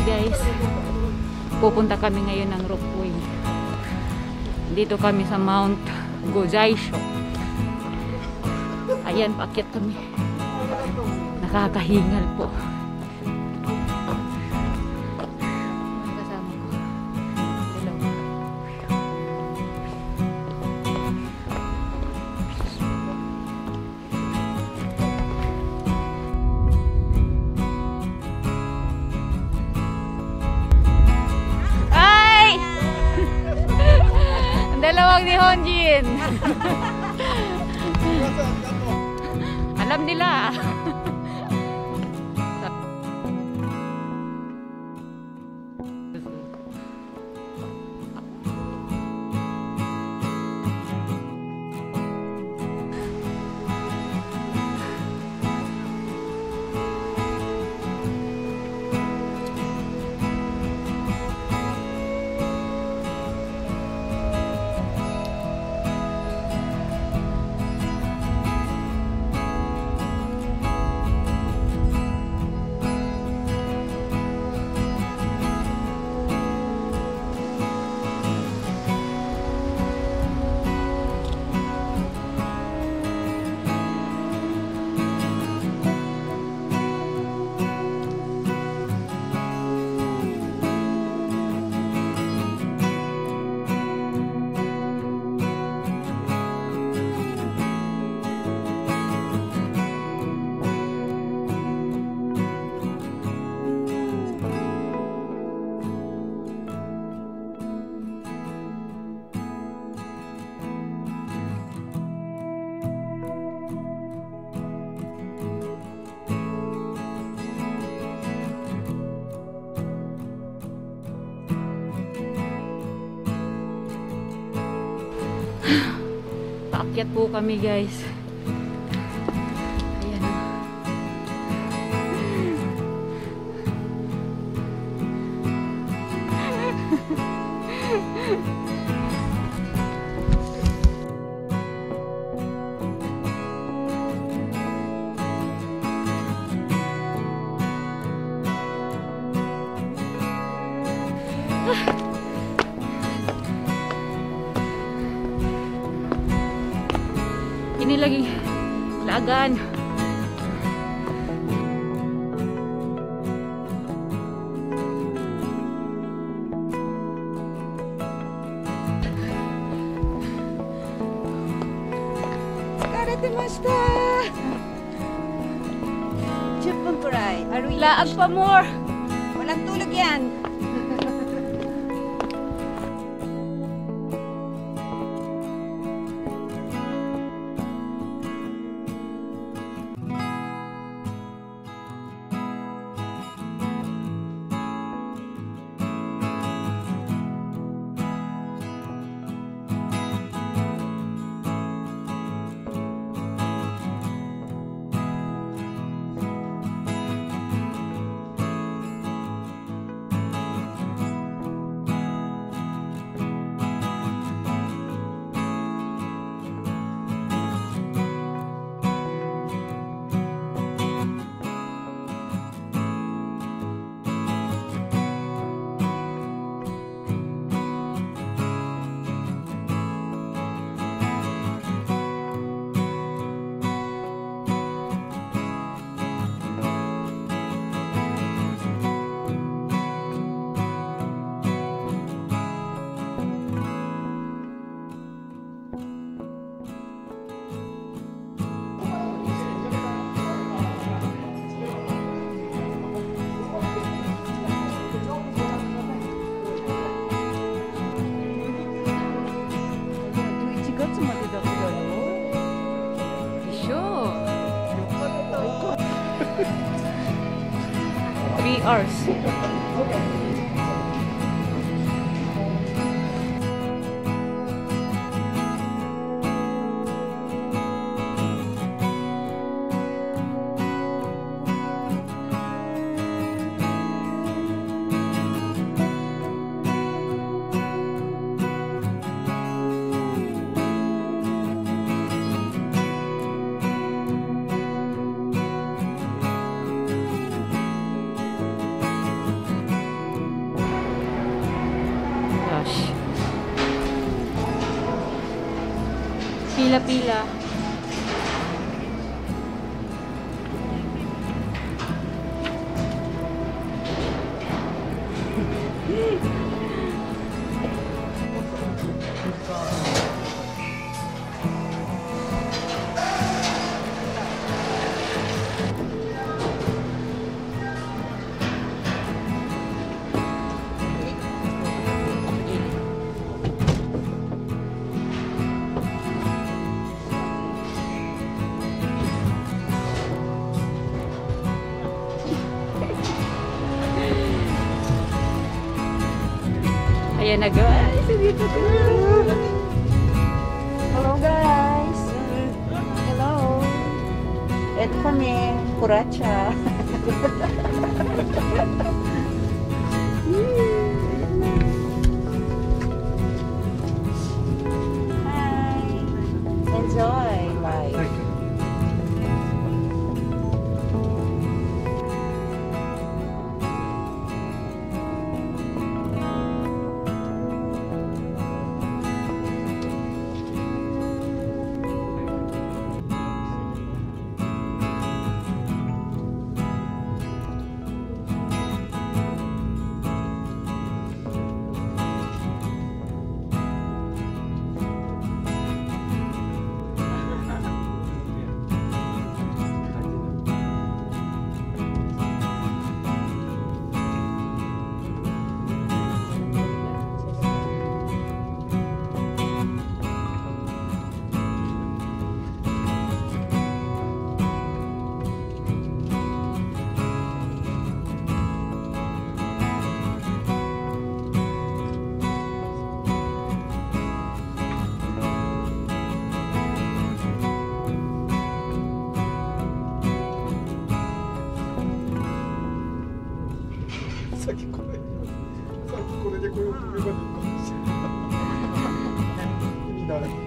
guys. Pupunta kami ngayon ng Rookway. Dito kami sa Mount Gojaisho. Ayan, paakyat kami. Nakakahingal po. Kasama ko. Hello. Ay! Ang dalawang ni Honjin. Alam nila. Paakyat po kami guys. Ayan. Ini lagi lagan. Tsukaretemashita. 10分くらい歩いて。 Laag pa more. Walang tulog yan. Hours. Pila-pila. Ayan na guys. Hello guys. Hello. Ito kami, Kuracha. Hi. Enjoy life. さっきこれでこれを決めばいいかもしれない。意味ない。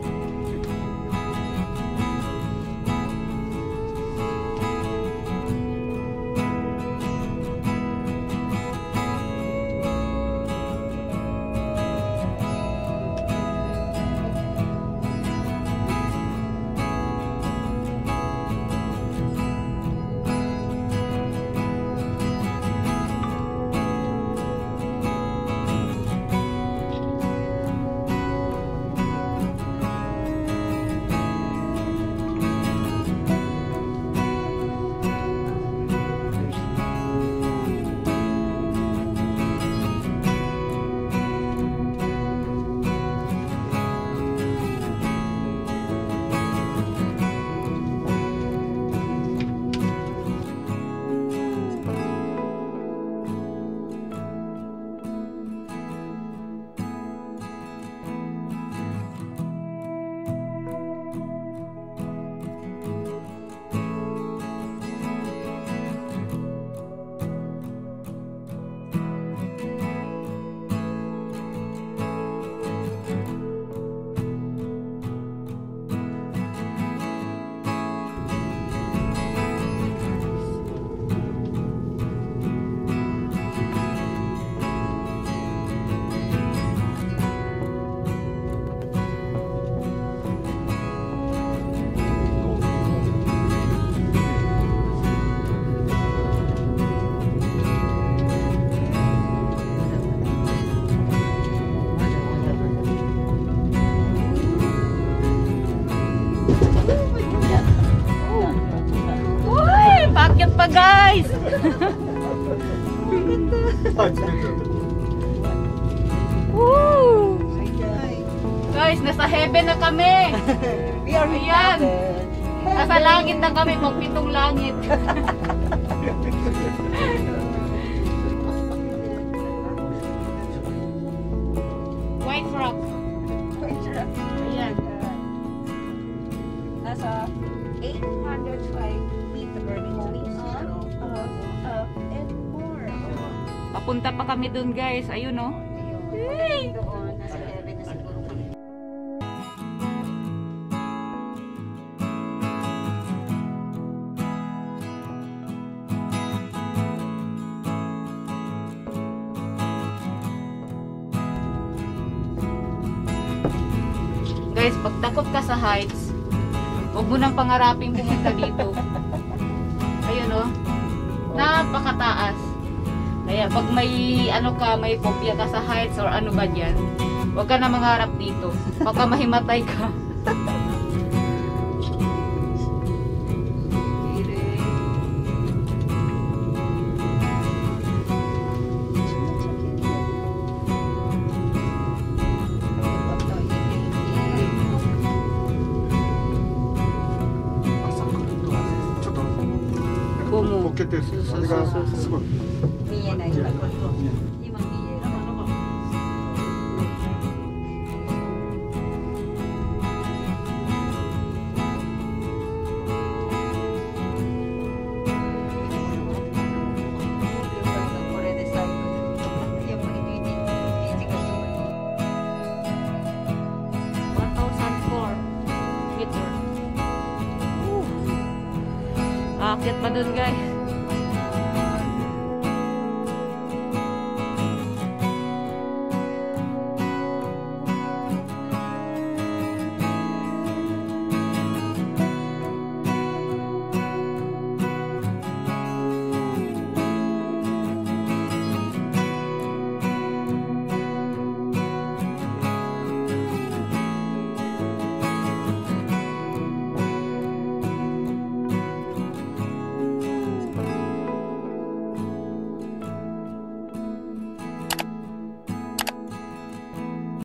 Paakyat pa guys! Woo! Guys, nasa heaven na kami! We are Ayan! Nasa langit na kami, magpitong langit. White rock. Ayan. Nasa 805 feet of and more. Papunta pa kami dun guys. Ayun oh. Hey! Doon, nasa heaven na siguro kami. Guys, pag takot ka sa heights, huwag mo nang pangaraping pumunta dito. Ayun oh. Napakataas. Kaya pag may ano ka, may phobia ka sa heights or ano ba diyan, huwag ka na mangarap dito. Baka mahimatay ka. Boke けてるんですよ。あれがすごい。 見えない。今見える。これで最後。やっぱりビーチがすごい。 1,004 meter. Aakyat pa dun guys.